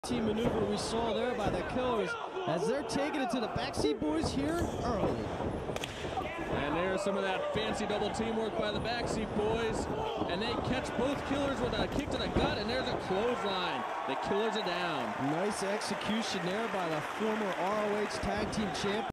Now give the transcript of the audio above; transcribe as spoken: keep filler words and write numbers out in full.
Team maneuver we saw there by the Killers as they're taking it to the Backseat Boyz here early. And there's some of that fancy double teamwork by the Backseat Boyz. And they catch both Killers with a kick to the gut, and there's a clothesline. The Killers are down. Nice execution there by the former R O H Tag Team Champion.